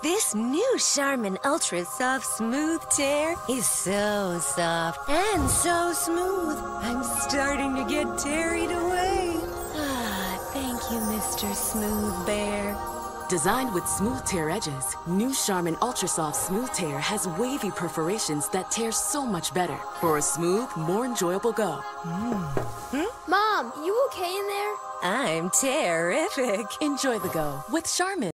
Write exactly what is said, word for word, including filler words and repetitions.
This new Charmin Ultra Soft Smooth Tear is so soft and so smooth. I'm starting to get carried away. Ah, thank you, Mister Smooth Bear. Designed with smooth tear edges, new Charmin Ultra Soft Smooth Tear has wavy perforations that tear so much better for a smooth, more enjoyable go. Mm. Hmm? Mom, you okay in there? I'm terrific. Enjoy the go with Charmin.